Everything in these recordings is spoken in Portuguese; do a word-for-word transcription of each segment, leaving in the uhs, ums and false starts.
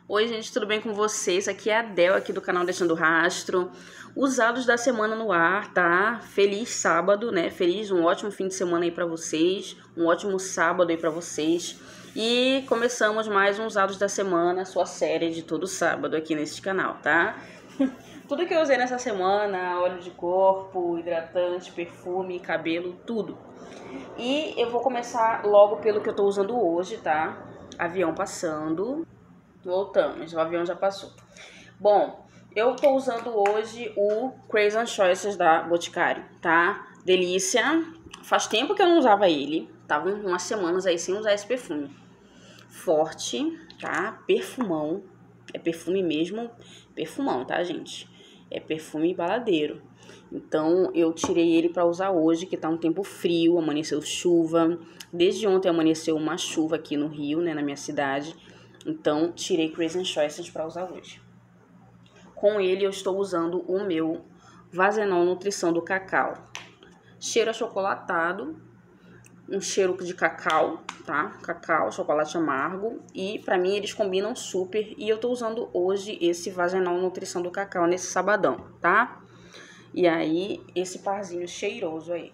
Oi gente, tudo bem com vocês? Aqui é a Del, aqui do canal Deixando Rastro. Usados da semana no ar, tá? Feliz sábado, né? Feliz, um ótimo fim de semana aí pra vocês. Um ótimo sábado aí pra vocês. E começamos mais um Usados da Semana, sua série de todo sábado aqui nesse canal, tá? Tudo que eu usei nessa semana, óleo de corpo, hidratante, perfume, cabelo, tudo. E eu vou começar logo pelo que eu tô usando hoje, tá? Avião passando. Voltamos, o avião já passou. Bom, eu tô usando hoje o Crazy on Choices da Boticário, tá? Delícia. Faz tempo que eu não usava ele. Tava umas semanas aí sem usar esse perfume. Forte, tá? Perfumão. É perfume mesmo, perfumão, tá, gente? É perfume baladeiro. Então, eu tirei ele pra usar hoje, que tá um tempo frio, amanheceu chuva. Desde ontem amanheceu uma chuva aqui no Rio, né, na minha cidade. Então, tirei Crazy on Choices para usar hoje. Com ele, eu estou usando o meu Vazenol Nutrição do Cacau. Cheiro achocolatado, um cheiro de cacau, tá? Cacau, chocolate amargo. E, pra mim, eles combinam super. E eu tô usando hoje esse Vazenol Nutrição do Cacau nesse sabadão, tá? E aí, esse parzinho cheiroso aí.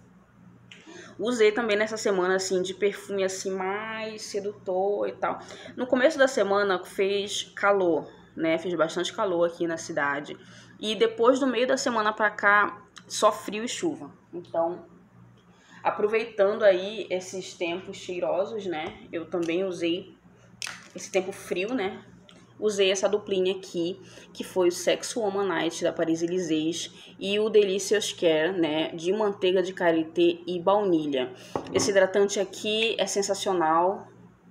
Usei também nessa semana, assim, de perfume, assim, mais sedutor e tal. No começo da semana fez calor, né? Fez bastante calor aqui na cidade. E depois, do meio da semana pra cá, só frio e chuva. Então, aproveitando aí esses tempos cheirosos, né? Eu também usei esse tempo frio, né? Usei essa duplinha aqui, que foi o Sex Woman Night da Paris-Élysées e o Delicious Care, né, de manteiga de karité e baunilha. Esse hidratante aqui é sensacional,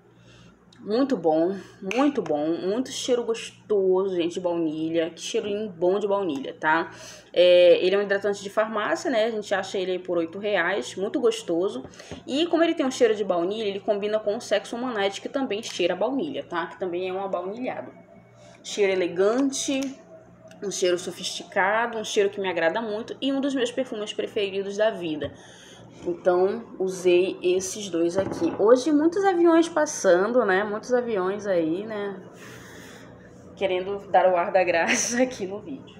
muito bom, muito bom, muito cheiro gostoso, gente, de baunilha, que cheirinho bom de baunilha, tá? É, ele é um hidratante de farmácia, né, a gente acha ele aí por oito reais, muito gostoso. E como ele tem um cheiro de baunilha, ele combina com o Sex Woman Night, que também cheira baunilha, tá? Que também é um abaunilhado. Cheiro elegante, um cheiro sofisticado, um cheiro que me agrada muito e um dos meus perfumes preferidos da vida. Então, usei esses dois aqui. Hoje, muitos aviões passando, né? Muitos aviões aí, né? Querendo dar o ar da graça aqui no vídeo.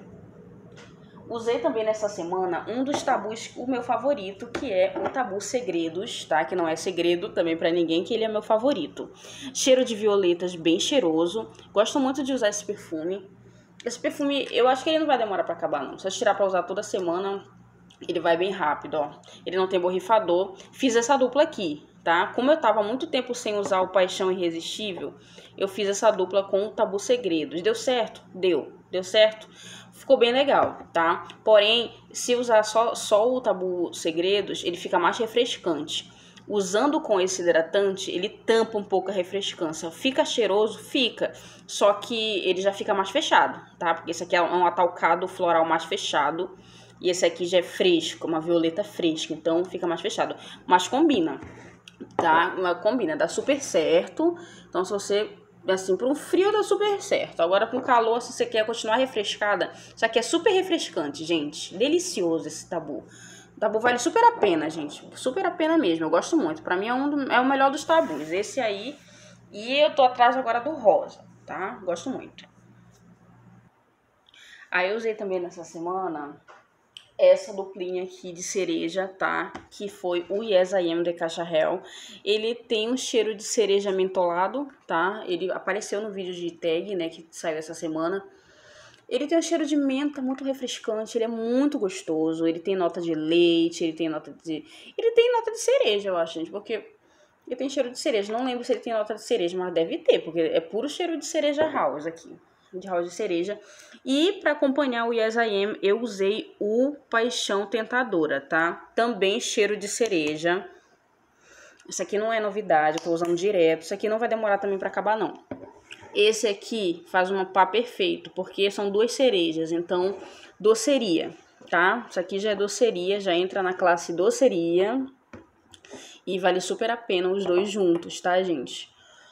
Usei também nessa semana um dos tabus, o meu favorito, que é o tabu Segredos, tá? Que não é segredo também pra ninguém, que ele é meu favorito. Cheiro de violetas, bem cheiroso. Gosto muito de usar esse perfume. Esse perfume, eu acho que ele não vai demorar pra acabar, não. Se eu tirar pra usar toda semana, ele vai bem rápido, ó. Ele não tem borrifador. Fiz essa dupla aqui, tá? Como eu tava há muito tempo sem usar o Paixão Irresistível, eu fiz essa dupla com o Tabu Segredos. Deu certo? Deu. Deu certo? Ficou bem legal, tá? Porém, se usar só, só o Tabu Segredos, ele fica mais refrescante. Usando com esse hidratante, ele tampa um pouco a refrescância. Fica cheiroso? Fica. Só que ele já fica mais fechado, tá? Porque esse aqui é um atalcado floral mais fechado. E esse aqui já é fresco, uma violeta fresca. Então, fica mais fechado. Mas combina, tá? Combina, dá super certo. Então, se você... assim, para um frio dá super certo. Agora com calor, se você quer continuar refrescada, isso aqui é super refrescante, gente. Delicioso esse tabu. O tabu vale super a pena, gente. Super a pena mesmo. Eu gosto muito. Pra mim é, um do, é o melhor dos tabus. Esse aí. E eu tô atrás agora do rosa, tá? Gosto muito. Aí eu usei também nessa semana essa duplinha aqui de cereja, tá? Que foi o Yes I Am de Caixa Hell. Ele tem um cheiro de cereja mentolado, tá? Ele apareceu no vídeo de tag, né? Que saiu essa semana. Ele tem um cheiro de menta muito refrescante, ele é muito gostoso, ele tem nota de leite, ele tem nota de... Ele tem nota de cereja, eu acho, gente, porque ele tem cheiro de cereja. Não lembro se ele tem nota de cereja, mas deve ter, porque é puro cheiro de cereja house aqui, de house de cereja. E pra acompanhar o Yes I Am, eu usei o Paixão Tentadora, tá? Também cheiro de cereja. Isso aqui não é novidade, eu tô usando direto. Isso aqui não vai demorar também pra acabar, não. Esse aqui faz um pá perfeito, porque são duas cerejas, então doceria, tá? Isso aqui já é doceria, já entra na classe doceria e vale super a pena os dois juntos, tá, gente?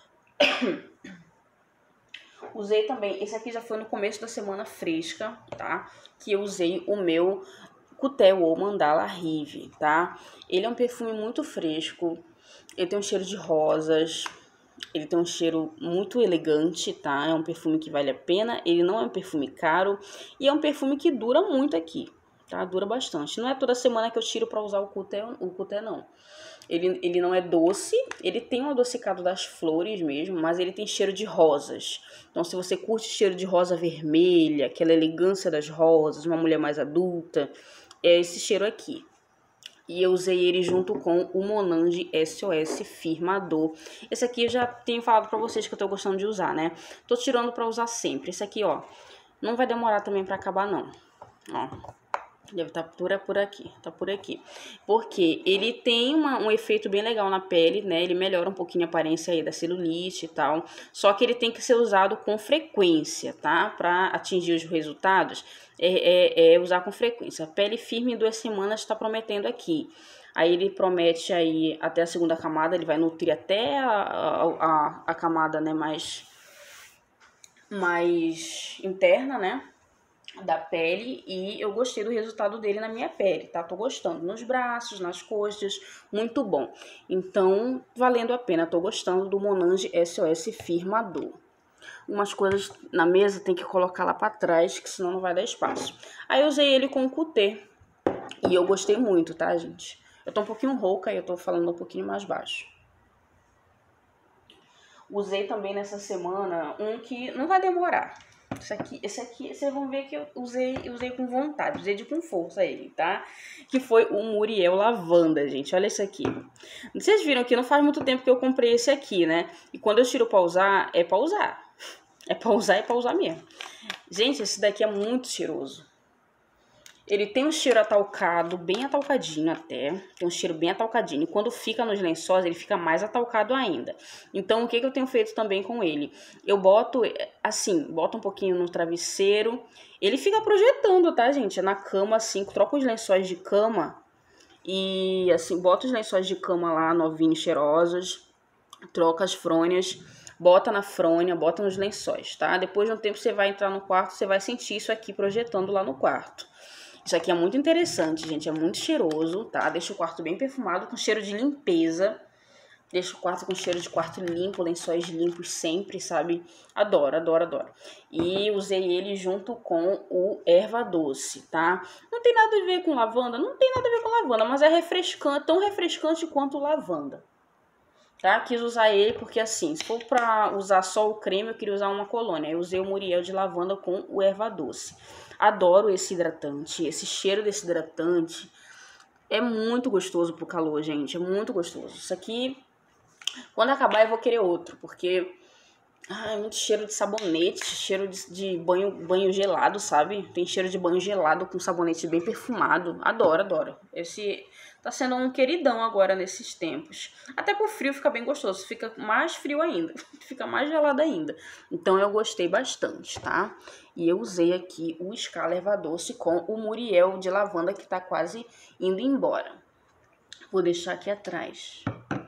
Usei também, esse aqui já foi no começo da semana fresca, tá? Que eu usei o meu Cutel ou Mandala Rive, tá? Ele é um perfume muito fresco, ele tem um cheiro de rosas. Ele tem um cheiro muito elegante, tá? É um perfume que vale a pena, ele não é um perfume caro e é um perfume que dura muito aqui, tá? Dura bastante. Não é toda semana que eu tiro pra usar o Cuté, o Cuté não. Ele, ele não é doce, ele tem um adocicado das flores mesmo, mas ele tem cheiro de rosas. Então, se você curte cheiro de rosa vermelha, aquela elegância das rosas, uma mulher mais adulta, é esse cheiro aqui. E eu usei ele junto com o Monange S O S Firmador. Esse aqui eu já tenho falado pra vocês que eu tô gostando de usar, né? Tô tirando pra usar sempre. Esse aqui, ó, não vai demorar também pra acabar, não. Ó. Deve estar por, por aqui, tá por aqui. Porque ele tem uma, um efeito bem legal na pele, né? Ele melhora um pouquinho a aparência aí da celulite e tal. Só que ele tem que ser usado com frequência, tá? Pra atingir os resultados, é, é, é usar com frequência. Pele firme em duas semanas tá prometendo aqui. Aí ele promete aí até a segunda camada, ele vai nutrir até a, a, a, a camada, né, mais, mais interna, né? Da pele, e eu gostei do resultado dele na minha pele, tá? Tô gostando nos braços, nas costas, muito bom. Então, valendo a pena, tô gostando do Monange S O S Firmador. Umas coisas na mesa tem que colocar lá pra trás, que senão não vai dar espaço. Aí eu usei ele com o Cuté, e eu gostei muito, tá, gente? Eu tô um pouquinho rouca e eu tô falando um pouquinho mais baixo. Usei também nessa semana um que não vai demorar. Esse aqui, esse aqui, vocês vão ver que eu usei, usei com vontade, usei de com força ele, tá? Que foi o Muriel Lavanda, gente. Olha esse aqui. Vocês viram que não faz muito tempo que eu comprei esse aqui, né? E quando eu tiro pra usar, é pra usar. É pra usar, é pra usar mesmo. Gente, esse daqui é muito cheiroso. Ele tem um cheiro atalcado, bem atalcadinho até. Tem um cheiro bem atalcadinho. E quando fica nos lençóis, ele fica mais atalcado ainda. Então, o que, que eu tenho feito também com ele? Eu boto, assim, boto um pouquinho no travesseiro. Ele fica projetando, tá, gente? Na cama, assim, troco os lençóis de cama. E, assim, boto os lençóis de cama lá, novinhos, cheirosos. Troca as frônias. Bota na frônia, bota nos lençóis, tá? Depois de um tempo, você vai entrar no quarto, você vai sentir isso aqui projetando lá no quarto. Isso aqui é muito interessante, gente, é muito cheiroso, tá? Deixa o quarto bem perfumado, com cheiro de limpeza. Deixa o quarto com cheiro de quarto limpo, lençóis limpos sempre, sabe? Adoro, adoro, adoro. E usei ele junto com o erva doce, tá? Não tem nada a ver com lavanda, não tem nada a ver com lavanda, mas é refrescante, tão refrescante quanto lavanda. Tá? Quis usar ele porque, assim, se for pra usar só o creme, eu queria usar uma colônia. Eu usei o Muriel de lavanda com o erva doce. Adoro esse hidratante, esse cheiro desse hidratante. É muito gostoso pro calor, gente. É muito gostoso. Isso aqui, quando acabar, eu vou querer outro, porque... Ah, é muito cheiro de sabonete, cheiro de, de banho, banho gelado, sabe? Tem cheiro de banho gelado com sabonete bem perfumado. Adoro, adoro. Esse tá sendo um queridão agora nesses tempos. Até pro frio fica bem gostoso, fica mais frio ainda, fica mais gelado ainda. Então eu gostei bastante, tá? E eu usei aqui o Scala Erva Doce com o Muriel de lavanda que tá quase indo embora. Vou deixar aqui atrás.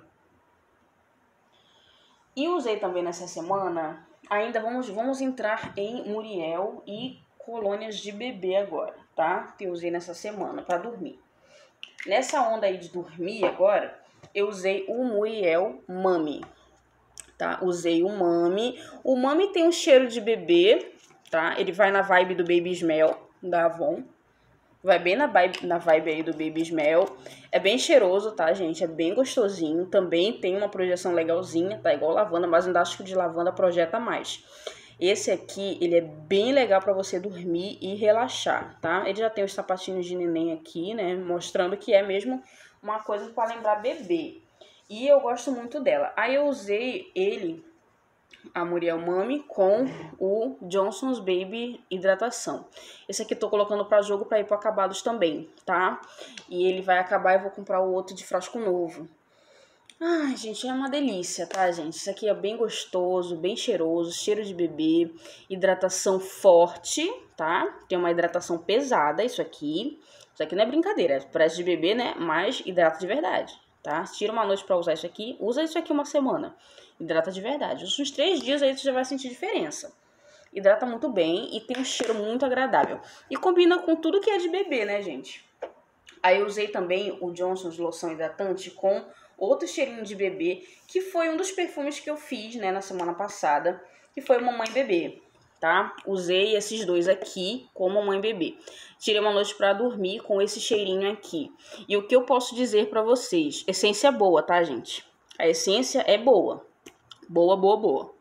E usei também nessa semana, ainda vamos, vamos entrar em Muriel e colônias de bebê agora, tá? Que eu usei nessa semana para dormir. Nessa onda aí de dormir agora, eu usei o Muriel Mami, tá? Usei o Mami. O Mami tem um cheiro de bebê, tá? Ele vai na vibe do Baby Smell, da Avon. Vai bem na vibe, na vibe aí do Baby Smell. É bem cheiroso, tá, gente? É bem gostosinho. Também tem uma projeção legalzinha, tá? Igual lavanda, mas ainda acho que o de lavanda projeta mais. Esse aqui, ele é bem legal pra você dormir e relaxar, tá? Ele já tem os sapatinhos de neném aqui, né? Mostrando que é mesmo uma coisa pra lembrar bebê. E eu gosto muito dela. Aí eu usei ele... a Muriel Mami com o Johnson's Baby Hidratação. Esse aqui eu tô colocando pra jogo pra ir pro acabados também, tá? E ele vai acabar e eu vou comprar o outro de frasco novo. Ai, gente, é uma delícia, tá, gente? Isso aqui é bem gostoso, bem cheiroso, cheiro de bebê, hidratação forte, tá? Tem uma hidratação pesada, isso aqui. Isso aqui não é brincadeira, parece de bebê, né? Mas hidrata de verdade, tá? Tira uma noite pra usar isso aqui, usa isso aqui uma semana. Hidrata de verdade. Uns três dias aí você já vai sentir diferença. Hidrata muito bem e tem um cheiro muito agradável. E combina com tudo que é de bebê, né, gente? Aí eu usei também o Johnson's loção hidratante com outro cheirinho de bebê, que foi um dos perfumes que eu fiz, né, na semana passada, que foi o Mamãe Bebê, tá? Usei esses dois aqui com Mamãe Bebê. Tirei uma noite pra dormir com esse cheirinho aqui. E o que eu posso dizer pra vocês? Essência boa, tá, gente? A essência é boa. Boa, boa, boa.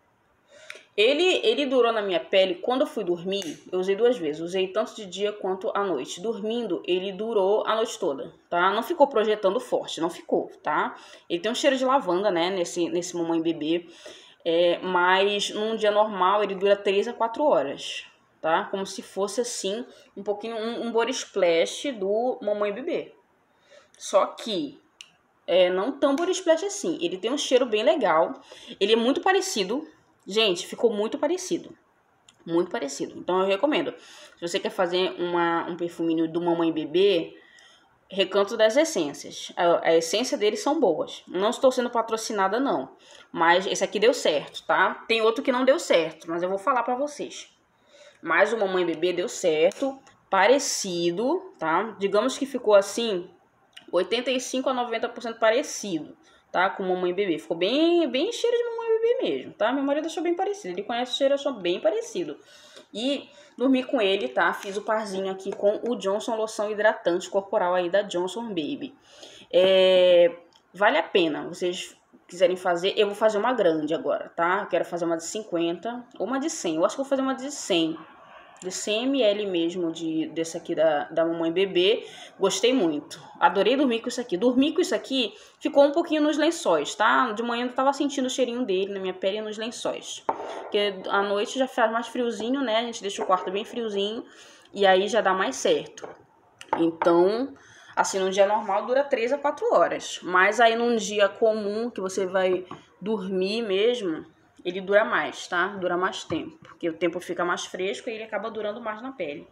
Ele, ele durou na minha pele, quando eu fui dormir, eu usei duas vezes, usei tanto de dia quanto à noite. Dormindo, ele durou a noite toda, tá? Não ficou projetando forte, não ficou, tá? Ele tem um cheiro de lavanda, né, nesse, nesse Mamãe Bebê, é, mas num dia normal ele dura três a quatro horas, tá? Como se fosse assim, um pouquinho, um, um body splash do Mamãe Bebê. Só que é, não tão body splash assim, ele tem um cheiro bem legal, ele é muito parecido. Gente, ficou muito parecido. Muito parecido. Então eu recomendo. Se você quer fazer uma, um perfuminho do Mamãe Bebê, Recanto das Essências. A, a essência deles são boas. Não estou sendo patrocinada, não. Mas esse aqui deu certo, tá? Tem outro que não deu certo, mas eu vou falar pra vocês. Mas o Mamãe Bebê deu certo. Parecido, tá? Digamos que ficou assim, oitenta e cinco a noventa por cento parecido, tá? Com Mamãe Bebê. Ficou bem, bem cheiro de Mamãe Bebê mesmo, tá? Meu marido achou bem parecido. Ele conhece o cheiro, achou bem parecido. E dormi com ele, tá? Fiz o parzinho aqui com o Johnson Loção Hidratante Corporal aí da Johnson Baby. É, vale a pena, vocês quiserem fazer. Eu vou fazer uma grande agora, tá? Eu quero fazer uma de cinquenta ou uma de cem. Eu acho que vou fazer uma de cem. De cem mililitros mesmo de, desse aqui da, da Mamãe Bebê. Gostei muito. Adorei dormir com isso aqui. Dormir com isso aqui ficou um pouquinho nos lençóis, tá? De manhã eu tava sentindo o cheirinho dele na minha pele e nos lençóis. Porque à noite já faz mais friozinho, né? A gente deixa o quarto bem friozinho. E aí já dá mais certo. Então, assim, num dia normal dura três a quatro horas. Mas aí num dia comum, que você vai dormir mesmo, ele dura mais, tá? Dura mais tempo, porque o tempo fica mais fresco e ele acaba durando mais na pele.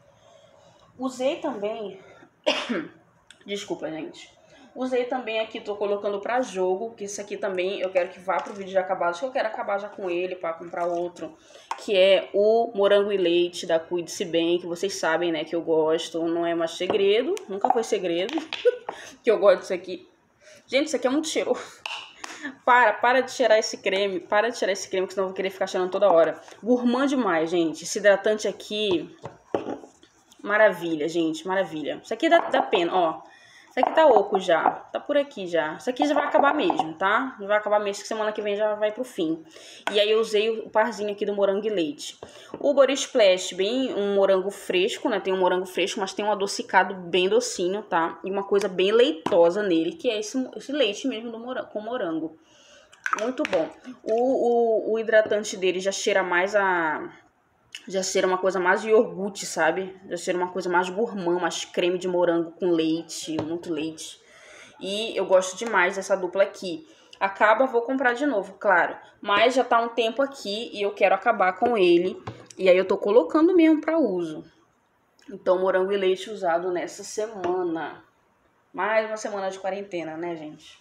Usei também... Desculpa, gente. Usei também aqui, tô colocando pra jogo, que isso aqui também eu quero que vá pro vídeo de acabados, que eu quero acabar já com ele pra comprar outro, que é o Morango e Leite da Cuide-se Bem, que vocês sabem, né, que eu gosto, não é mais segredo, nunca foi segredo, que eu gosto disso aqui. Gente, isso aqui é muito cheiroso. Para, para de cheirar esse creme, para de cheirar esse creme, que senão eu vou querer ficar cheirando toda hora. Gourmand demais, gente. Esse hidratante aqui, maravilha, gente, maravilha. Isso aqui dá, dá pena, ó. Isso aqui tá oco já, tá por aqui já. Isso aqui já vai acabar mesmo, tá? Já vai acabar mesmo, que semana que vem já vai pro fim. E aí eu usei o parzinho aqui do Morango e Leite. O Body Splash, bem um morango fresco, né? Tem um morango fresco, mas tem um adocicado bem docinho, tá? E uma coisa bem leitosa nele, que é esse, esse leite mesmo do morango, com morango. Muito bom. O, o, o hidratante dele já cheira mais a... Já cheira uma coisa mais de iogurte, sabe? Já cheira uma coisa mais gourmand, mais creme de morango com leite, muito leite. E eu gosto demais dessa dupla aqui. Acaba, vou comprar de novo, claro. Mas já tá um tempo aqui e eu quero acabar com ele. E aí eu tô colocando mesmo pra uso. Então, morango e leite usado nessa semana. Mais uma semana de quarentena, né, gente?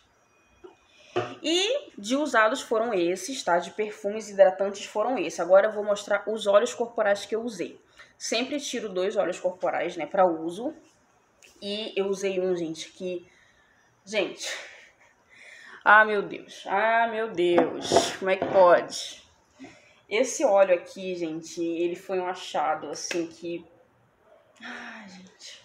E de usados foram esses, tá? De perfumes e hidratantes foram esses. Agora eu vou mostrar os óleos corporais que eu usei. Sempre tiro dois óleos corporais, né, pra uso. E eu usei um, gente, que... Gente... Ah, meu Deus. Ah, meu Deus. Como é que pode? Esse óleo aqui, gente, ele foi um achado, assim, que... Ai, gente...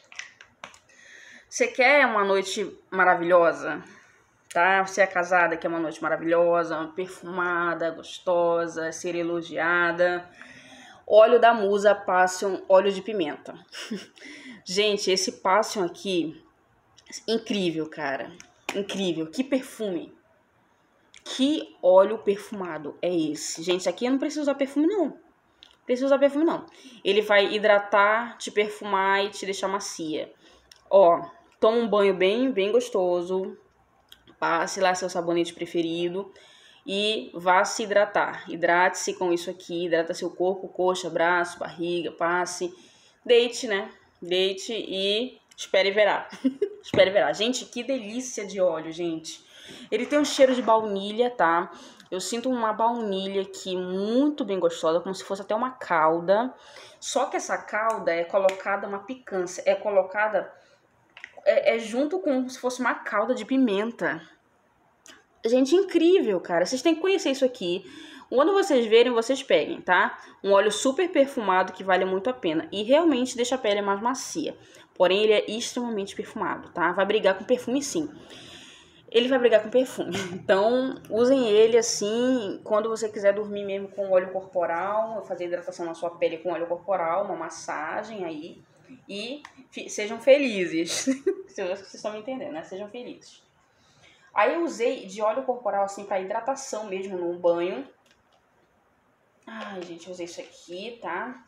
Você quer uma noite maravilhosa? Tá? Você é casada, quer uma noite maravilhosa, perfumada, gostosa, ser elogiada. Óleo da Musa Passion, óleo de pimenta. Gente, esse Passion aqui, incrível, cara. Incrível. Que perfume. Que óleo perfumado é esse? Gente, aqui eu não preciso usar perfume, não. Não preciso usar perfume, não. Ele vai hidratar, te perfumar e te deixar macia. Ó, toma um banho bem, bem gostoso. Passe lá seu sabonete preferido e vá se hidratar. Hidrate-se com isso aqui, hidrata seu corpo, coxa, braço, barriga, passe. Deite, né? Deite e espere verá. Espere verá. Gente, que delícia de óleo, gente. Ele tem um cheiro de baunilha, tá? Eu sinto uma baunilha aqui muito bem gostosa, como se fosse até uma calda. Só que essa calda é colocada uma picância, é colocada... é, é junto com se fosse uma calda de pimenta. Gente, incrível, cara. Vocês têm que conhecer isso aqui. Quando vocês verem, vocês peguem, tá? Um óleo super perfumado que vale muito a pena. E realmente deixa a pele mais macia. Porém, ele é extremamente perfumado, tá? Vai brigar com perfume, sim. Ele vai brigar com perfume. Então, usem ele assim, quando você quiser dormir mesmo com óleo corporal, fazer hidratação na sua pele com óleo corporal, uma massagem aí. E sejam felizes. Vocês estão me entendendo, né? Sejam felizes. Aí eu usei de óleo corporal assim pra hidratação mesmo no banho. Ai, gente, eu usei isso aqui, tá?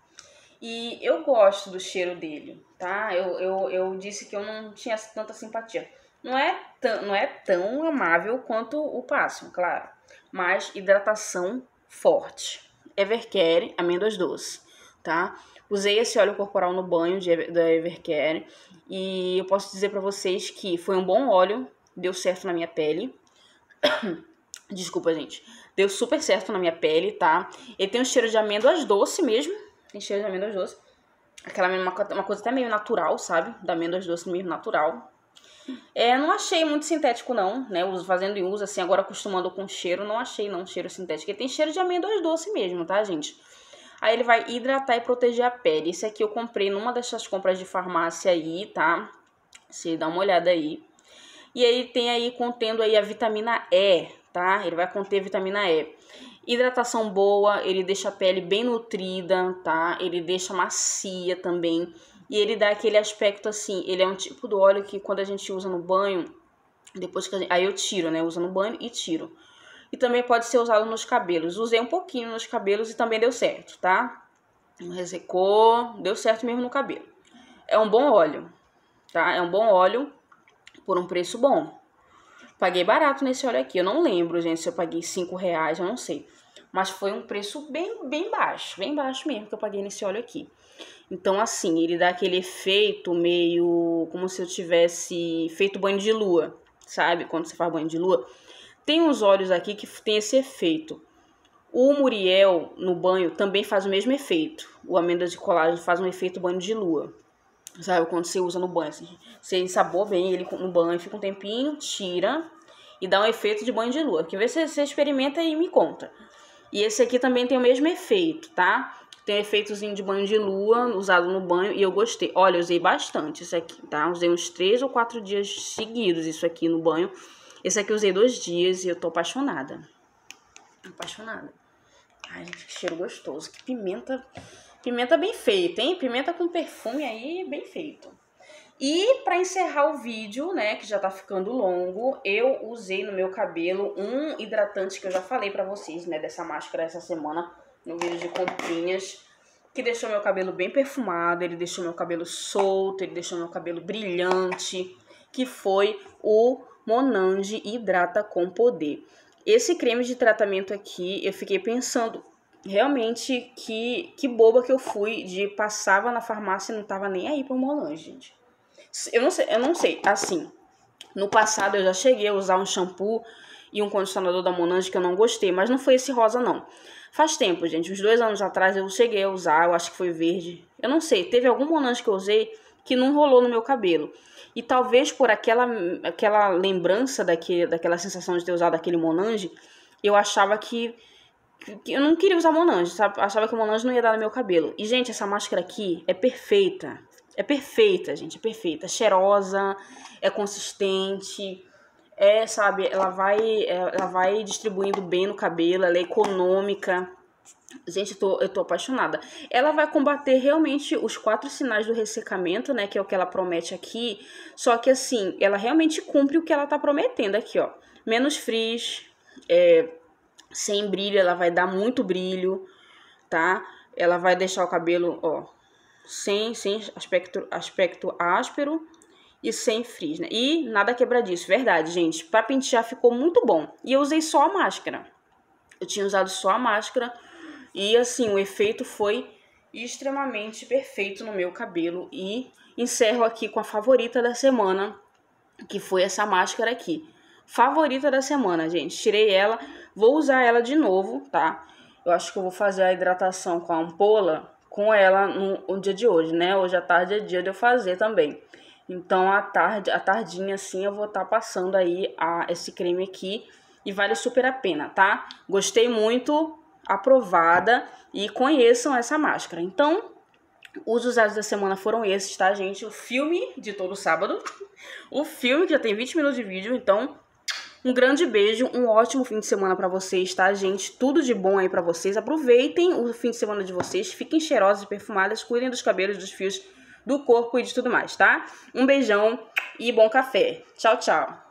E eu gosto do cheiro dele, tá? Eu, eu, eu disse que eu não tinha tanta simpatia. Não é, tão, não é tão amável quanto o Passion, claro. Mas hidratação forte. Evercare, amêndoas doces, tá? Usei esse óleo corporal no banho de, da Evercare. E eu posso dizer pra vocês que foi um bom óleo. Deu certo na minha pele. Desculpa, gente. Deu super certo na minha pele, tá? Ele tem um cheiro de amêndoas doce mesmo. Tem cheiro de amêndoas doce. Aquela uma, uma coisa até meio natural, sabe? Da amêndoas doce meio natural. É, não achei muito sintético, não, né? Uso, fazendo e uso, assim, agora acostumando com cheiro, não achei, não, cheiro sintético. Ele tem cheiro de amêndoas doce mesmo, tá, gente? Aí ele vai hidratar e proteger a pele. Esse aqui eu comprei numa dessas compras de farmácia aí, tá? Você dá uma olhada aí. E aí tem aí contendo aí a vitamina E, tá? Ele vai conter vitamina E. Hidratação boa, ele deixa a pele bem nutrida, tá? Ele deixa macia também. E ele dá aquele aspecto assim, ele é um tipo do óleo que quando a gente usa no banho, depois que a gente, aí eu tiro, né? Usa no banho e tiro. E também pode ser usado nos cabelos. Usei um pouquinho nos cabelos e também deu certo, tá? Não ressecou, deu certo mesmo no cabelo. É um bom óleo, tá? É um bom óleo por um preço bom. Paguei barato nesse óleo aqui. Eu não lembro, gente, se eu paguei cinco reais, eu não sei. Mas foi um preço bem, bem baixo, bem baixo mesmo que eu paguei nesse óleo aqui. Então, assim, ele dá aquele efeito meio como se eu tivesse feito banho de lua, sabe? Quando você faz banho de lua. Tem uns óleos aqui que tem esse efeito. O Muriel no banho também faz o mesmo efeito. O amêndoa de colágeno faz um efeito banho de lua. Sabe, quando você usa no banho, assim, você ensaboa bem ele no banho, fica um tempinho, tira e dá um efeito de banho de lua. Quer ver se você experimenta e me conta. E esse aqui também tem o mesmo efeito, tá? Tem um efeitozinho de banho de lua usado no banho e eu gostei. Olha, eu usei bastante isso aqui, tá? Usei uns três ou quatro dias seguidos isso aqui no banho. Esse aqui eu usei dois dias e eu tô apaixonada. Apaixonada. Ai, gente, que cheiro gostoso. Que pimenta... Pimenta bem feita, hein? Pimenta com perfume aí, bem feito. E pra encerrar o vídeo, né, que já tá ficando longo, eu usei no meu cabelo um hidratante que eu já falei pra vocês, né, dessa máscara essa semana, no vídeo de comprinhas, que deixou meu cabelo bem perfumado, ele deixou meu cabelo solto, ele deixou meu cabelo brilhante, que foi o Monange Hidrata com Poder. Esse creme de tratamento aqui, eu fiquei pensando... Realmente, que, que boba que eu fui de passava na farmácia e não tava nem aí pro Monange, gente. Eu não sei, eu não sei, assim, no passado eu já cheguei a usar um shampoo e um condicionador da Monange que eu não gostei, mas não foi esse rosa, não. Faz tempo, gente, uns dois anos atrás eu cheguei a usar, eu acho que foi verde. Eu não sei, teve algum Monange que eu usei que não rolou no meu cabelo. E talvez por aquela, aquela lembrança daquele, daquela sensação de ter usado aquele Monange, eu achava que... Eu não queria usar Monange, sabe? Achava que o Monange não ia dar no meu cabelo. E, gente, essa máscara aqui é perfeita. É perfeita, gente, é perfeita. É cheirosa, é consistente, é, sabe, ela vai, ela vai distribuindo bem no cabelo, ela é econômica. Gente, eu tô, eu tô apaixonada. Ela vai combater realmente os quatro sinais do ressecamento, né? Que é o que ela promete aqui. Só que, assim, ela realmente cumpre o que ela tá prometendo aqui, ó. Menos frizz, é... sem brilho, ela vai dar muito brilho, tá? Ela vai deixar o cabelo, ó, sem, sem aspecto, aspecto áspero e sem frizz, né? E nada quebradiço, verdade, gente. Pra pentear ficou muito bom. E eu usei só a máscara. Eu tinha usado só a máscara e, assim, o efeito foi extremamente perfeito no meu cabelo. E encerro aqui com a favorita da semana, que foi essa máscara aqui. Favorita da semana, gente. Tirei ela, vou usar ela de novo, tá? Eu acho que eu vou fazer a hidratação com a ampola com ela no, no dia de hoje, né? Hoje à tarde é dia de eu fazer também. Então, à tarde, à tardinha, assim, eu vou estar tá passando aí a, esse creme aqui. E vale super a pena, tá? Gostei muito, aprovada. E conheçam essa máscara. Então, os usados da semana foram esses, tá, gente? O filme de todo sábado. O filme que já tem vinte minutos de vídeo. Então, um grande beijo. Um ótimo fim de semana pra vocês, tá, gente? Tudo de bom aí pra vocês. Aproveitem o fim de semana de vocês. Fiquem cheirosas e perfumadas. Cuidem dos cabelos, dos fios, do corpo e de tudo mais, tá? Um beijão e bom café. Tchau, tchau.